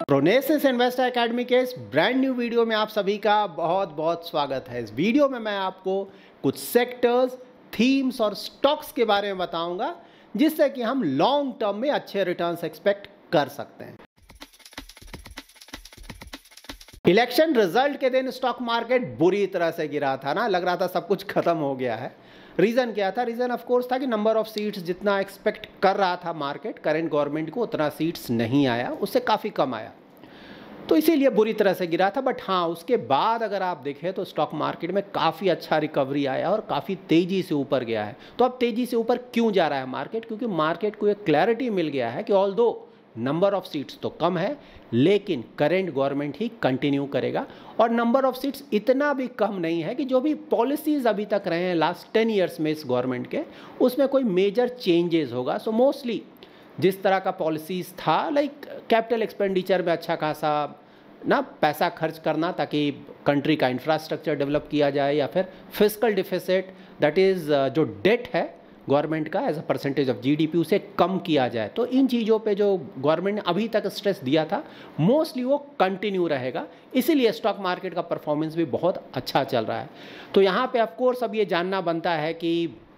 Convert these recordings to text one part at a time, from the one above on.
प्रोनेसिस investor academy के इस brand new video में आप सभी का बहुत बहुत स्वागत है। इस वीडियो में मैं आपको कुछ सेक्टर्स, थीम्स और स्टॉक्स के बारे में बताऊंगा जिससे कि हम लॉन्ग टर्म में अच्छे रिटर्न्स एक्सपेक्ट कर सकते हैं। इलेक्शन रिजल्ट के दिन स्टॉक मार्केट बुरी तरह से गिरा था ना, लग रहा था सब कुछ खत्म हो गया है। रीजन क्या था? रीजन ऑफ कोर्स था कि नंबर ऑफ सीट्स जितना एक्सपेक्ट कर रहा था मार्केट करेंट गवर्नमेंट को उतना सीट्स नहीं आया, उससे काफ़ी कम आया, तो इसीलिए बुरी तरह से गिरा था। बट हाँ, उसके बाद अगर आप देखें तो स्टॉक मार्केट में काफ़ी अच्छा रिकवरी आया और काफ़ी तेज़ी से ऊपर गया है। तो अब तेज़ी से ऊपर क्यों जा रहा है मार्केट? क्योंकि मार्केट को एक क्लैरिटी मिल गया है कि ऑल्दो नंबर ऑफ सीट्स तो कम है लेकिन करेंट गवर्नमेंट ही कंटिन्यू करेगा, और नंबर ऑफ सीट्स इतना भी कम नहीं है कि जो भी पॉलिसीज अभी तक रहे हैं लास्ट 10 ईयर्स में इस गवर्नमेंट के, उसमें कोई मेजर चेंजेस होगा। सो मोस्टली जिस तरह का पॉलिसीज था, लाइक कैपिटल एक्सपेंडिचर में अच्छा खासा ना पैसा खर्च करना ताकि कंट्री का इंफ्रास्ट्रक्चर डेवलप किया जाए, या फिर फिस्कल डिफिसिट दैट इज़ जो डेट है गवर्नमेंट का as a percentage of GDP उसे कम किया जाए। तो इन चीज़ों पे जो गवर्नमेंट ने अभी तक स्ट्रेस दिया था मोस्टली वो कंटिन्यू रहेगा, इसीलिए स्टॉक मार्केट का परफॉर्मेंस भी बहुत अच्छा चल रहा है। तो यहाँ पे ऑफ कोर्स अब ये जानना बनता है कि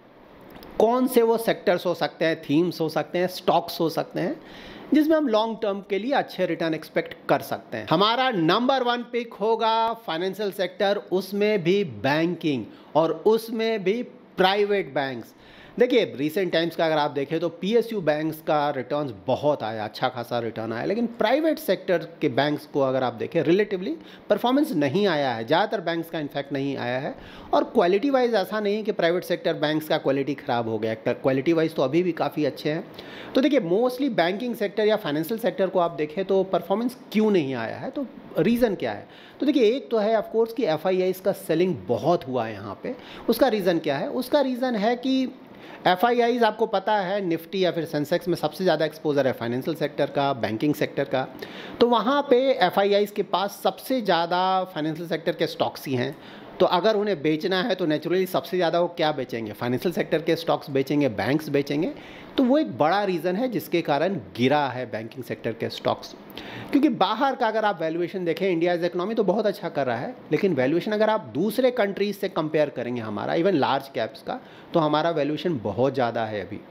कौन से वो सेक्टर्स हो सकते हैं, थीम्स हो सकते हैं, स्टॉक्स हो सकते हैं जिसमें हम लॉन्ग टर्म के लिए अच्छे रिटर्न एक्सपेक्ट कर सकते हैं। हमारा नंबर 1 पिक होगा फाइनेंशियल सेक्टर, उसमें भी बैंकिंग और उसमें भी प्राइवेट बैंक्स। देखिए रिसेंट टाइम्स का अगर आप देखें तो पीएसयू बैंक्स का रिटर्न्स बहुत आया, अच्छा खासा रिटर्न आया, लेकिन प्राइवेट सेक्टर के बैंक्स को अगर आप देखें रिलेटिवली परफॉर्मेंस नहीं आया है, ज़्यादातर बैंक्स का इनफैक्ट नहीं आया है। और क्वालिटी वाइज ऐसा नहीं है कि प्राइवेट सेक्टर बैंक्स का क्वालिटी ख़राब हो गया, क्वालिटी वाइज तो अभी भी काफ़ी अच्छे हैं। तो देखिए मोस्टली बैंकिंग सेक्टर या फाइनेंशियल सेक्टर को आप देखें तो परफॉर्मेंस क्यों नहीं आया है, तो रीज़न क्या है? तो देखिए एक तो है ऑफकोर्स कि एफआईआईज़ का सेलिंग बहुत हुआ है यहाँ पे। उसका रीज़न क्या है? उसका रीज़न है कि एफआईआईज़ आपको पता है निफ्टी या फिर सेंसेक्स में सबसे ज़्यादा एक्सपोजर है फाइनेंशियल सेक्टर का, बैंकिंग सेक्टर का। तो वहाँ पे एफआईआईज़ के पास सबसे ज़्यादा फाइनेंशियल सेक्टर के स्टॉक्स ही हैं। तो अगर उन्हें बेचना है तो नेचुरली सबसे ज़्यादा वो क्या बेचेंगे? फाइनेंशियल सेक्टर के स्टॉक्स बेचेंगे, बैंक्स बेचेंगे। तो वो एक बड़ा रीज़न है जिसके कारण गिरा है बैंकिंग सेक्टर के स्टॉक्स। क्योंकि बाहर का अगर आप वैल्यूएशन देखें, इंडिया इज इकोनॉमी तो बहुत अच्छा कर रहा है, लेकिन वैल्यूएशन अगर आप दूसरे कंट्रीज से कंपेयर करेंगे हमारा, इवन लार्ज कैप्स का, तो हमारा वैल्यूएशन बहुत ज़्यादा है अभी।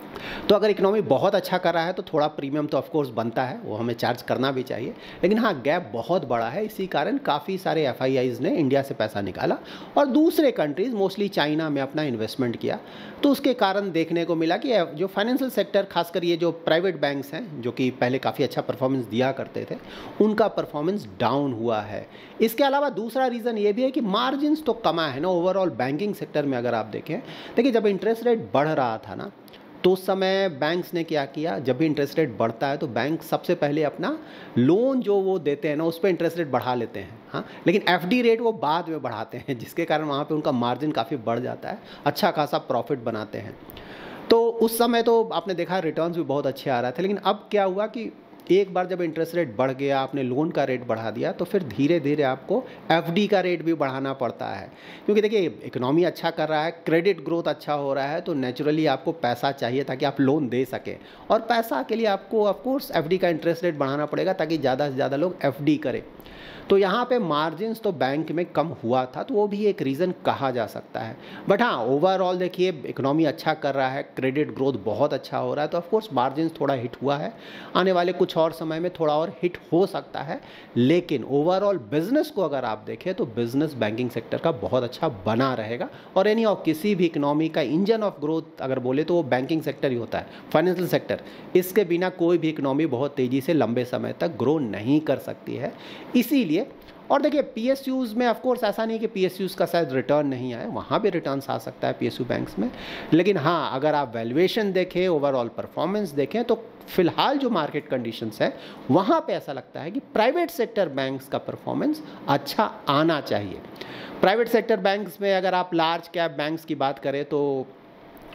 तो अगर इकोनॉमी बहुत अच्छा कर रहा है तो थोड़ा प्रीमियम तो ऑफकोर्स बनता है, वो हमें चार्ज करना भी चाहिए। लेकिन हाँ, गैप बहुत बड़ा है, इसी कारण काफ़ी सारे एफआईआईज़ ने इंडिया से पैसा निकाला और दूसरे कंट्रीज़ मोस्टली चाइना में अपना इन्वेस्टमेंट किया। तो उसके कारण देखने को मिला कि जो फाइनेंशियल सेक्टर, खासकर ये जो प्राइवेट बैंक्स हैं जो कि पहले काफ़ी अच्छा परफॉर्मेंस दिया करते थे, उनका परफॉर्मेंस डाउन हुआ है। इसके अलावा दूसरा रीज़न ये भी है कि मार्जिन्स तो कमा है ना ओवरऑल बैंकिंग सेक्टर में। अगर आप देखें, देखिए जब इंटरेस्ट रेट बढ़ रहा था ना, तो उस समय बैंक्स ने क्या किया, जब भी इंटरेस्ट रेट बढ़ता है तो बैंक सबसे पहले अपना लोन जो वो देते हैं ना उस पर इंटरेस्ट रेट बढ़ा लेते हैं। हाँ, लेकिन एफडी रेट वो बाद में बढ़ाते हैं, जिसके कारण वहाँ पे उनका मार्जिन काफ़ी बढ़ जाता है, अच्छा खासा प्रॉफिट बनाते हैं। तो उस समय तो आपने देखा रिटर्न्स भी बहुत अच्छे आ रहे थे। लेकिन अब क्या हुआ कि एक बार जब इंटरेस्ट रेट बढ़ गया, आपने लोन का रेट बढ़ा दिया, तो फिर धीरे धीरे आपको एफडी का रेट भी बढ़ाना पड़ता है। क्योंकि देखिए इकोनॉमी अच्छा कर रहा है, क्रेडिट ग्रोथ अच्छा हो रहा है, तो नेचुरली आपको पैसा चाहिए ताकि आप लोन दे सकें, और पैसा के लिए आपको ऑफकोर्स एफडी का इंटरेस्ट रेट बढ़ाना पड़ेगा ताकि ज़्यादा से ज़्यादा लोग एफडी करें। तो यहाँ पे मार्जिन्स तो बैंक में कम हुआ था, तो वो भी एक रीज़न कहा जा सकता है। बट हाँ, ओवरऑल देखिए इकोनॉमी अच्छा कर रहा है, क्रेडिट ग्रोथ बहुत अच्छा हो रहा है, तो ऑफकोर्स मार्जिन्स थोड़ा हिट हुआ है, आने वाले कुछ और समय में थोड़ा और हिट हो सकता है। लेकिन ओवरऑल बिजनेस को अगर आप देखें तो बिजनेस बैंकिंग सेक्टर का बहुत अच्छा बना रहेगा, और यानी और किसी भी इकोनॉमी का इंजन ऑफ ग्रोथ अगर बोले तो वो बैंकिंग सेक्टर ही होता है, फाइनेंशियल सेक्टर। इसके बिना कोई भी इकोनॉमी बहुत तेज़ी से लंबे समय तक ग्रो नहीं कर सकती है, इसीलिए। और देखिए पीएसयूज़ में ऑफकोर्स ऐसा नहीं कि पीएसयूज़ का शायद रिटर्न नहीं आए, वहाँ भी रिटर्न्स आ सकता है पीएसयू बैंक्स में। लेकिन हाँ, अगर आप वैल्यूएशन देखें, ओवरऑल परफॉर्मेंस देखें, तो फिलहाल जो मार्केट कंडीशंस है वहाँ पे ऐसा लगता है कि प्राइवेट सेक्टर बैंक्स का परफॉर्मेंस अच्छा आना चाहिए। प्राइवेट सेक्टर बैंक्स में अगर आप लार्ज कैप बैंक्स की बात करें तो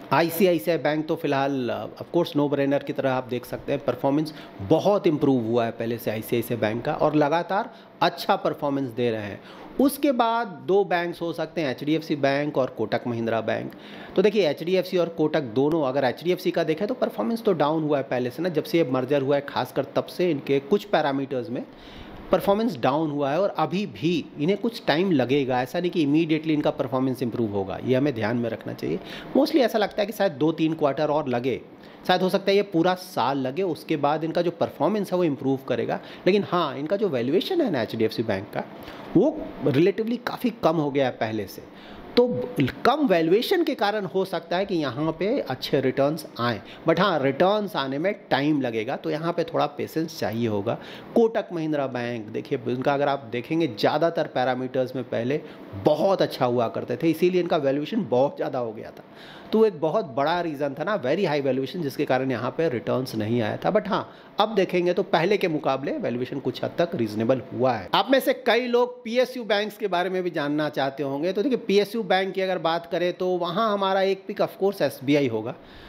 आईसीआईसीआई बैंक तो फिलहाल ऑफ कोर्स नो ब्रेनर की तरह आप देख सकते हैं, परफॉर्मेंस बहुत इंप्रूव हुआ है पहले से आईसीआईसीआई बैंक का और लगातार अच्छा परफॉर्मेंस दे रहे हैं। उसके बाद दो बैंक्स हो सकते हैं, एचडीएफसी बैंक और कोटक महिंद्रा बैंक। तो देखिए एचडीएफसी और कोटक दोनों, अगर एचडीएफसी का देखें तो परफॉर्मेंस तो डाउन हुआ है पहले से ना, जब से ये मर्जर हुआ है खासकर तब से इनके कुछ पैरामीटर्स में परफॉर्मेंस डाउन हुआ है और अभी भी इन्हें कुछ टाइम लगेगा, ऐसा नहीं कि इमीडिएटली इनका परफॉर्मेंस इंप्रूव होगा, ये हमें ध्यान में रखना चाहिए। मोस्टली ऐसा लगता है कि शायद 2-3 क्वार्टर और लगे, शायद हो सकता है ये पूरा साल लगे, उसके बाद इनका जो परफॉर्मेंस है वो इम्प्रूव करेगा। लेकिन हाँ, इनका जो वैल्यूएशन है ना एचडीएफसी बैंक का, वो रिलेटिवली काफ़ी कम हो गया है पहले से, तो कम वैल्यूएशन के कारण हो सकता है कि यहाँ पे अच्छे रिटर्न्स आएँ, बट हाँ रिटर्न्स आने में टाइम लगेगा, तो यहाँ पे थोड़ा पेशेंस चाहिए होगा। कोटक महिंद्रा बैंक देखिए, उनका अगर आप देखेंगे ज़्यादातर पैरामीटर्स में पहले बहुत अच्छा हुआ करते थे, इसीलिए इनका वैल्यूएशन बहुत ज़्यादा हो गया था, तो एक बहुत बड़ा रीज़न था ना, वेरी हाई वैल्यूएशन, जिसके कारण यहाँ पे रिटर्न्स नहीं आया था। बट हाँ, अब देखेंगे तो पहले के मुकाबले वैल्यूएशन कुछ हद तक रीजनेबल हुआ है। आप में से कई लोग पीएसयू बैंक्स के बारे में भी जानना चाहते होंगे, तो देखिए पीएसयू बैंक की अगर बात करें तो वहाँ हमारा एक पिक ऑफकोर्स एसबीआई होगा।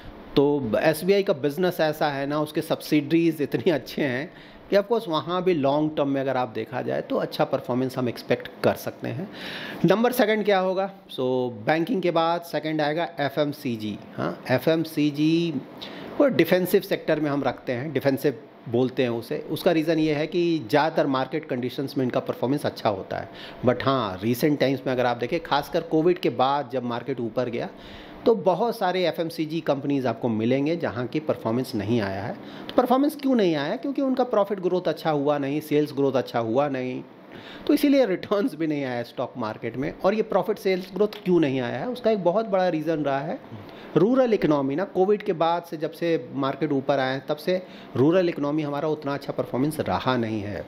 तो एसबीआई का बिजनेस ऐसा है ना, उसके सब्सिडरीज इतने अच्छे हैं कि ऑफकोर्स वहाँ भी लॉन्ग टर्म में अगर आप देखा जाए तो अच्छा परफॉर्मेंस हम एक्सपेक्ट कर सकते हैं। नंबर सेकंड क्या होगा? सो बैंकिंग के बाद सेकंड आएगा एफएमसीजी। हाँ, एफएमसीजी वो डिफेंसिव सेक्टर में हम रखते हैं, डिफेंसिव बोलते हैं उसे। उसका रीज़न ये है कि ज़्यादातर मार्केट कंडीशंस में इनका परफॉर्मेंस अच्छा होता है। बट हाँ, रीसेंट टाइम्स में अगर आप देखें, खासकर कोविड के बाद जब मार्केट ऊपर गया, तो बहुत सारे एफएमसीजी कंपनीज़ आपको मिलेंगे जहाँ की परफॉर्मेंस नहीं आया है। तो परफॉर्मेंस क्यों नहीं आया? क्योंकि उनका प्रॉफिट ग्रोथ अच्छा हुआ नहीं, सेल्स ग्रोथ अच्छा हुआ नहीं, तो इसीलिए रिटर्न्स भी नहीं आया स्टॉक मार्केट में। और ये प्रॉफिट सेल्स ग्रोथ क्यों नहीं आया है, उसका एक बहुत बड़ा रीज़न रहा है रूरल इकोनॉमी ना। कोविड के बाद से जब से मार्केट ऊपर आए तब से रूरल इकोनॉमी हमारा उतना अच्छा परफॉर्मेंस रहा नहीं है।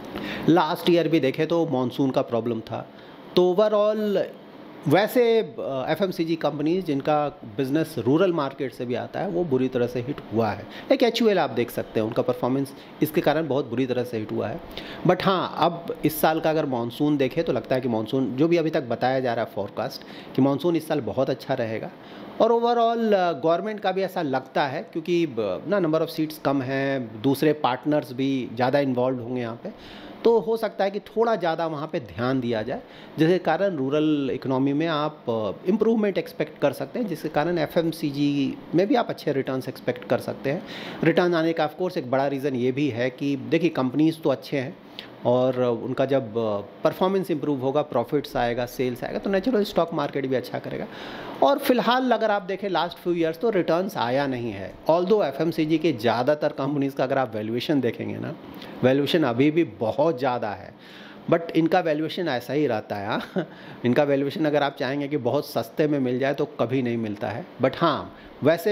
लास्ट ईयर भी देखें तो मानसून का प्रॉब्लम था। तो ओवरऑल वैसे एफएमसीजी कंपनीज जिनका बिजनेस रूरल मार्केट से भी आता है वो बुरी तरह से हिट हुआ है। एक एचयूएल आप देख सकते हैं, उनका परफॉर्मेंस इसके कारण बहुत बुरी तरह से हिट हुआ है। बट हाँ, अब इस साल का अगर मानसून देखें तो लगता है कि मानसून, जो भी अभी तक बताया जा रहा है फोरकास्ट, कि मानसून इस साल बहुत अच्छा रहेगा। और ओवरऑल गवर्नमेंट का भी ऐसा लगता है, क्योंकि ना नंबर ऑफ़ सीट्स कम हैं, दूसरे पार्टनर्स भी ज़्यादा इन्वॉल्व होंगे यहाँ पे, तो हो सकता है कि थोड़ा ज़्यादा वहाँ पे ध्यान दिया जाए, जिसके कारण रूरल इकोनॉमी में आप इम्प्रूवमेंट एक्सपेक्ट कर सकते हैं, जिसके कारण एफएमसीजी में भी आप अच्छे रिटर्न्स एक्सपेक्ट कर सकते हैं। रिटर्न आने का ऑफकोर्स एक बड़ा रीज़न ये भी है कि देखिए कंपनीज़ तो अच्छे हैं और उनका जब परफॉर्मेंस इंप्रूव होगा, प्रॉफिट्स आएगा, सेल्स आएगा, तो नेचुरल स्टॉक मार्केट भी अच्छा करेगा। और फिलहाल अगर आप देखें लास्ट फ्यू ईयर्स तो रिटर्न्स आया नहीं है। ऑल्दो एफएमसीजी के ज़्यादातर कंपनीज़ का अगर आप वैल्यूएशन देखेंगे ना, वैल्यूएशन अभी भी बहुत ज़्यादा है, बट इनका वैल्यूएशन ऐसा ही रहता है। हाँ, इनका वैल्यूएशन अगर आप चाहेंगे कि बहुत सस्ते में मिल जाए तो कभी नहीं मिलता है। बट हाँ, वैसे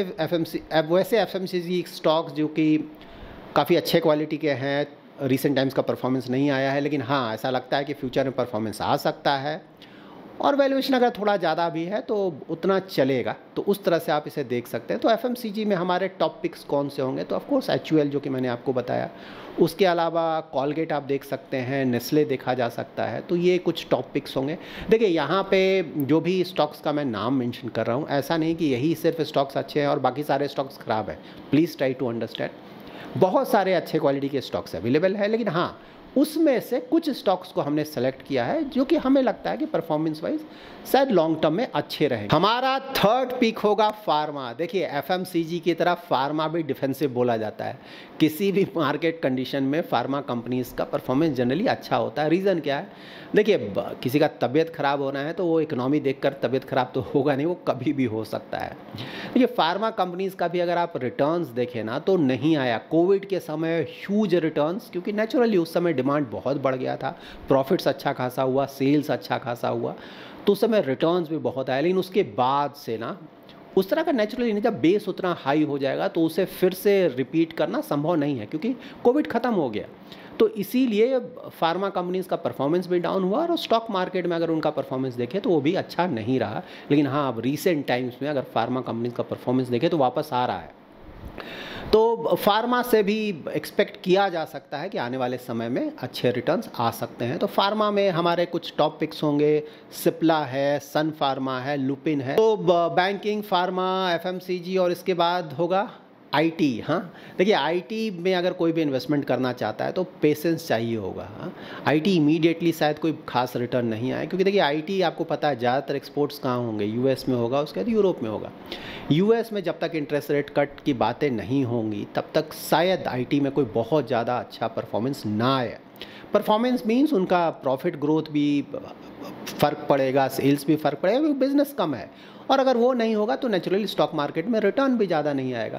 एफएमसीजी स्टॉक्स जो कि काफ़ी अच्छे क्वालिटी के हैं, रिसेंट टाइम्स का परफॉर्मेंस नहीं आया है, लेकिन हाँ ऐसा लगता है कि फ्यूचर में परफॉर्मेंस आ सकता है। और वैल्यूएशन अगर थोड़ा ज़्यादा भी है तो उतना चलेगा, तो उस तरह से आप इसे देख सकते हैं। तो एफएमसीजी में हमारे टॉप पिक्स कौन से होंगे? तो ऑफकोर्स एचयूएल जो कि मैंने आपको बताया, उसके अलावा कॉलगेट आप देख सकते हैं, नेस्ले देखा जा सकता है। तो ये कुछ टॉप पिक्स होंगे। देखिए यहाँ पे जो भी स्टॉक्स का मैं नाम मेंशन कर रहा हूँ, ऐसा नहीं कि यही सिर्फ स्टॉक्स अच्छे हैं और बाकी सारे स्टॉक्स ख़राब है। प्लीज़ ट्राई टू अंडरस्टैंड, बहुत सारे अच्छे क्वालिटी के स्टॉक्स अवेलेबल है, लेकिन हाँ उसमें से कुछ स्टॉक्स को हमने सेलेक्ट किया है जो कि हमें लगता है कि परफॉर्मेंस वाइज शायद लॉन्ग टर्म में अच्छे रहेंगे। हमारा थर्ड पिक होगा फार्मा। देखिए एफएमसीजी की तरह फार्मा भी डिफेंसिव बोला जाता है। किसी भी मार्केट कंडीशन में फार्मा कंपनीज का परफॉर्मेंस जनरली अच्छा होता है। रीज़न क्या है? देखिए किसी का तबीयत खराब होना है तो वो इकोनॉमी देखकर तबीयत खराब तो होगा नहीं, वो कभी भी हो सकता है। देखिए फार्मा कंपनीज़ का भी अगर आप रिटर्न्स देखें ना तो नहीं आया। कोविड के समय ह्यूज रिटर्न्स, क्योंकि नेचुरली उस समय डिमांड बहुत बढ़ गया था, प्रॉफिट्स अच्छा खासा हुआ, सेल्स अच्छा खासा हुआ, तो उस समय रिटर्न्स भी बहुत आए। लेकिन उसके बाद से ना उस तरह का नेचुरली नहीं, जब बेस उतना हाई हो जाएगा तो उसे फिर से रिपीट करना संभव नहीं है, क्योंकि कोविड ख़त्म हो गया। तो इसीलिए फार्मा कंपनीज़ का परफॉर्मेंस भी डाउन हुआ और स्टॉक मार्केट में अगर उनका परफॉर्मेंस देखें तो वो भी अच्छा नहीं रहा। लेकिन हाँ, अब रिसेंट टाइम्स में अगर फार्मा कंपनीज़ का परफॉर्मेंस देखें तो वापस आ रहा है। तो फार्मा से भी एक्सपेक्ट किया जा सकता है कि आने वाले समय में अच्छे रिटर्न्स आ सकते हैं। तो फार्मा में हमारे कुछ टॉप पिक्स होंगे, सिप्ला है, सन फार्मा है, लुपिन है। तो बैंकिंग, फार्मा, एफएमसीजी और इसके बाद होगा आईटी। हाँ, देखिए आईटी में अगर कोई भी इन्वेस्टमेंट करना चाहता है तो पेशेंस चाहिए होगा। हाँ, आईटी इमीडिएटली शायद कोई खास रिटर्न नहीं आए, क्योंकि देखिए आईटी आपको पता है ज़्यादातर एक्सपोर्ट्स कहाँ होंगे, यूएस में होगा, उसके बाद यूरोप में होगा। यूएस में जब तक इंटरेस्ट रेट कट की बातें नहीं होंगी तब तक शायद आईटी में कोई बहुत ज़्यादा अच्छा परफॉर्मेंस ना आए। परफॉर्मेंस मीन्स उनका प्रॉफिट ग्रोथ भी फ़र्क पड़ेगा, सेल्स भी फ़र्क पड़ेगा, क्योंकि बिजनेस कम है, और अगर वो नहीं होगा तो नेचुरली स्टॉक मार्केट में रिटर्न भी ज़्यादा नहीं आएगा।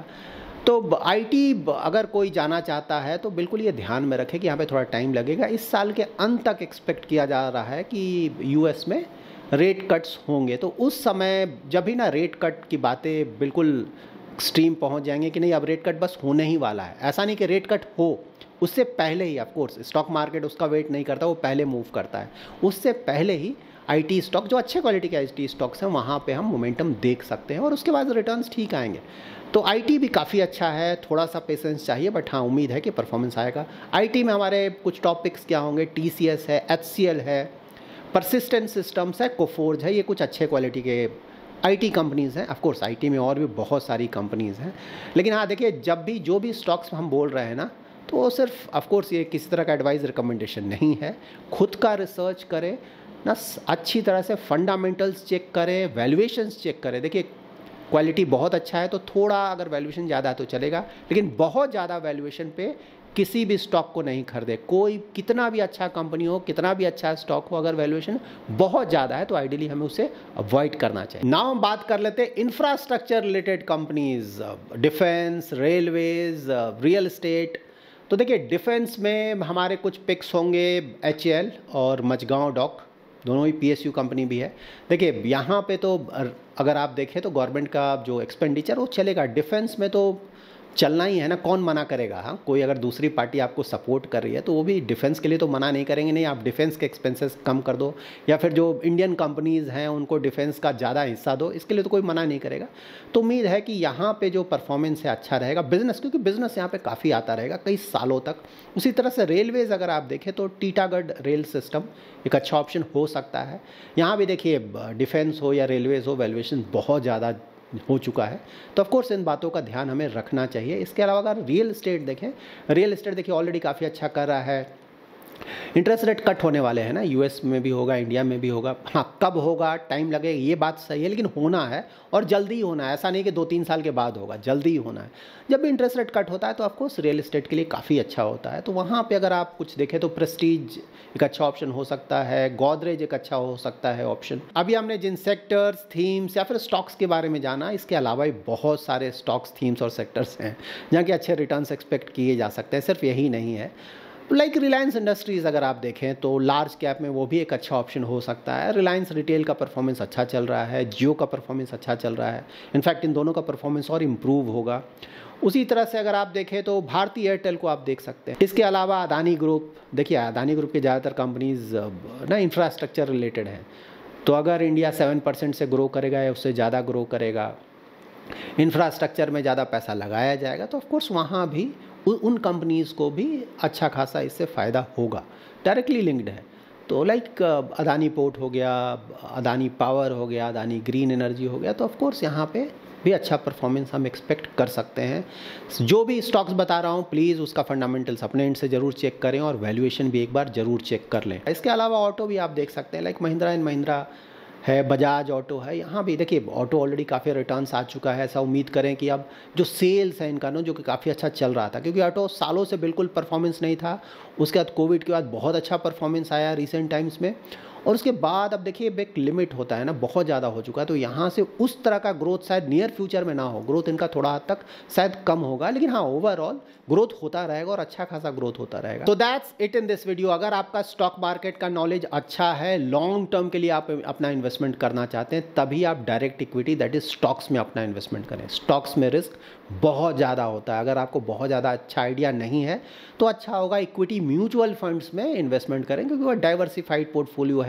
तो आईटी अगर कोई जाना चाहता है तो बिल्कुल ये ध्यान में रखें कि यहाँ पे थोड़ा टाइम लगेगा। इस साल के अंत तक एक्सपेक्ट किया जा रहा है कि यूएस में रेट कट्स होंगे, तो उस समय जब भी ना रेट कट की बातें बिल्कुल एक्सट्रीम पहुँच जाएंगे कि नहीं अब रेट कट बस होने ही वाला है। ऐसा नहीं कि रेट कट हो, उससे पहले ही ऑफकोर्स स्टॉक मार्केट उसका वेट नहीं करता, वो पहले मूव करता है। उससे पहले ही आईटी स्टॉक, जो अच्छे क्वालिटी के आईटी स्टॉक्स हैं, वहाँ पे हम मोमेंटम देख सकते हैं और उसके बाद रिटर्न्स ठीक आएंगे। तो आईटी भी काफ़ी अच्छा है, थोड़ा सा पेशेंस चाहिए, बट हाँ उम्मीद है कि परफॉर्मेंस आएगा। आईटी में हमारे कुछ टॉपिक्स क्या होंगे, टीसीएस है, एचसीएल है, परसिस्टेंट सिस्टम्स है, कोफोर्ज है, ये कुछ अच्छे क्वालिटी के आईटी कंपनीज़ हैं। ऑफकोर्स आईटी में और भी बहुत सारी कंपनीज़ हैं, लेकिन हाँ देखिए जब भी जो भी स्टॉक्स हम बोल रहे हैं ना, तो वो सिर्फ ऑफकोर्स ये किसी तरह का एडवाइस रिकमेंडेशन नहीं है। खुद का रिसर्च करें ना, अच्छी तरह से फंडामेंटल्स चेक करें, वैल्यूएशंस चेक करें। देखिए क्वालिटी बहुत अच्छा है तो थोड़ा अगर वैल्यूएशन ज़्यादा है तो चलेगा, लेकिन बहुत ज़्यादा वैल्यूएशन पे किसी भी स्टॉक को नहीं खरीदे। कोई कितना भी अच्छा कंपनी हो, कितना भी अच्छा स्टॉक हो, अगर वैल्यूएशन बहुत ज़्यादा है तो आइडियली हमें उसे अवॉइड करना चाहिए। नाउ हम बात कर लेते हैं infrastructure related companies, defence, railways, real estate. तो देखिए डिफेंस में हमारे कुछ पिक्स होंगे, एचएएल और मझगांव डॉक, दोनों ही पीएसयू कंपनी भी है। देखिए यहाँ पे तो अगर आप देखें तो गवर्नमेंट का जो एक्सपेंडिचर वो चलेगा, डिफेंस में तो चलना ही है ना, कौन मना करेगा। हाँ, कोई अगर दूसरी पार्टी आपको सपोर्ट कर रही है तो वो भी डिफेंस के लिए तो मना नहीं करेंगे, नहीं आप डिफेंस के एक्सपेंसेस कम कर दो, या फिर जो इंडियन कंपनीज़ हैं उनको डिफेंस का ज़्यादा हिस्सा दो, इसके लिए तो कोई मना नहीं करेगा। तो उम्मीद है कि यहाँ पे जो परफॉर्मेंस है अच्छा रहेगा बिजनेस, क्योंकि बिजनेस यहाँ पे काफ़ी आता रहेगा कई सालों तक। उसी तरह से रेलवेज़ अगर आप देखें तो टीटागढ़ रेल सिस्टम एक अच्छा ऑप्शन हो सकता है। यहाँ भी देखिए डिफेंस हो या रेलवेज़ हो, वैल्यूएशन बहुत ज़्यादा हो चुका है, तो ऑफ कोर्स इन बातों का ध्यान हमें रखना चाहिए। इसके अलावा अगर रियल एस्टेट देखें, रियल एस्टेट देखिए ऑलरेडी काफ़ी अच्छा कर रहा है। इंटरेस्ट रेट कट होने वाले हैं ना, यूएस में भी होगा, इंडिया में भी होगा। हाँ कब होगा, टाइम लगेगा, ये बात सही है, लेकिन होना है और जल्दी ही होना है। ऐसा नहीं कि 2-3 साल के बाद होगा, जल्दी ही होना है। जब भी इंटरेस्ट रेट कट होता है तो ऑफकोर्स रियल एस्टेट के लिए काफ़ी अच्छा होता है। तो वहाँ पे अगर आप कुछ देखें तो प्रेस्टीज एक अच्छा ऑप्शन हो सकता है, गोदरेज एक अच्छा हो सकता है ऑप्शन। अभी हमने जिन सेक्टर्स, थीम्स या फिर स्टॉक्स के बारे में जाना, इसके अलावा भी बहुत सारे स्टॉक्स, थीम्स और सेक्टर्स हैं जहाँ के अच्छे रिटर्न्स एक्सपेक्ट किए जा सकते हैं, सिर्फ यही नहीं है। लाइक रिलायंस इंडस्ट्रीज़ अगर आप देखें तो लार्ज कैप में वो भी एक अच्छा ऑप्शन हो सकता है। रिलायंस रिटेल का परफॉर्मेंस अच्छा चल रहा है, जियो का परफॉर्मेंस अच्छा चल रहा है, इनफैक्ट इन दोनों का परफॉर्मेंस और इम्प्रूव होगा। उसी तरह से अगर आप देखें तो भारतीय एयरटेल को आप देख सकते हैं। इसके अलावा अदानी ग्रुप, देखिए अदानी ग्रुप की ज़्यादातर कंपनीज ना इंफ्रास्ट्रक्चर रिलेटेड हैं, तो अगर इंडिया 7% से ग्रो करेगा या उससे ज़्यादा ग्रो करेगा, इंफ्रास्ट्रक्चर में ज़्यादा पैसा लगाया जाएगा, तो ऑफकोर्स वहाँ भी उन कंपनीज़ को भी अच्छा खासा इससे फ़ायदा होगा, डायरेक्टली लिंक्ड है। तो लाइक अदानी पोर्ट हो गया, अदानी पावर हो गया, अदानी ग्रीन एनर्जी हो गया, तो ऑफकोर्स यहाँ पे भी अच्छा परफॉर्मेंस हम एक्सपेक्ट कर सकते हैं। जो भी स्टॉक्स बता रहा हूँ प्लीज़ उसका फंडामेंटल्स अपने एंड से ज़रूर चेक करें और वैल्यूएशन भी एक बार ज़रूर चेक कर लें। इसके अलावा ऑटो भी आप देख सकते हैं, लाइक महिंद्रा एंड महिंद्रा है, बजाज ऑटो है। यहाँ भी देखिए ऑटो ऑलरेडी काफ़ी रिटर्न्स आ चुका है। ऐसा उम्मीद करें कि अब जो सेल्स है इनका ना, जो कि काफ़ी अच्छा चल रहा था, क्योंकि ऑटो सालों से बिल्कुल परफॉर्मेंस नहीं था, उसके बाद कोविड के बाद बहुत अच्छा परफॉर्मेंस आया रिसेंट टाइम्स में, और उसके बाद अब देखिए एक लिमिट होता है ना, बहुत ज़्यादा हो चुका है। तो यहाँ से उस तरह का ग्रोथ शायद नियर फ्यूचर में ना हो, ग्रोथ इनका थोड़ा हद तक शायद कम होगा, लेकिन हाँ ओवरऑल ग्रोथ होता रहेगा और अच्छा खासा ग्रोथ होता रहेगा। तो that's it in this video. अगर आपका स्टॉक मार्केट का नॉलेज अच्छा है, लॉन्ग टर्म के लिए आप अपना इन्वेस्टमेंट करना चाहते हैं, तभी आप direct equity that is stocks में अपना इन्वेस्टमेंट करें। स्टॉक्स में रिस्क बहुत ज़्यादा होता है। अगर आपको बहुत ज़्यादा अच्छा आइडिया नहीं है तो अच्छा होगा इक्विटी म्यूचुअल फंड्स में इन्वेस्टमेंट करें, क्योंकि वो डाइवर्सिफाइड पोर्टफोलियो है,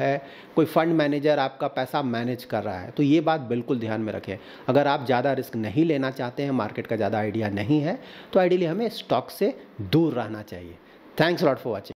है, कोई फंड मैनेजर आपका पैसा मैनेज कर रहा है। तो ये बात बिल्कुल ध्यान में रखें। अगर आप ज़्यादा रिस्क नहीं लेना चाहते हैं, मार्केट का ज़्यादा आइडिया नहीं है, तो आइडियली हमें स्टॉक से दूर रहना चाहिए। Thanks lot for watching.